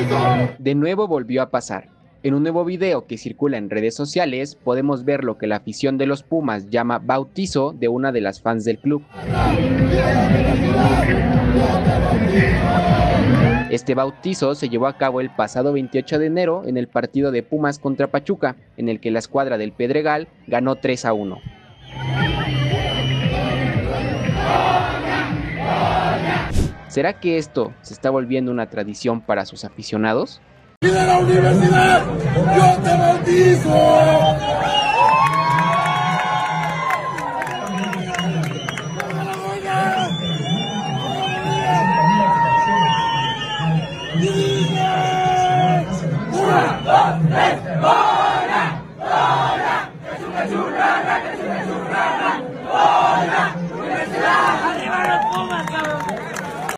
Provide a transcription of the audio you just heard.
De nuevo volvió a pasar. En un nuevo video que circula en redes sociales podemos ver lo que la afición de los Pumas llama bautizo de una de las fans del club. Este bautizo se llevó a cabo el pasado 28 de enero en el partido de Pumas contra Pachuca, en el que la escuadra del Pedregal ganó 3-1. ¿Será que esto se está volviendo una tradición para sus aficionados? ¡Y de la universidad! ¡Yo te bautizo!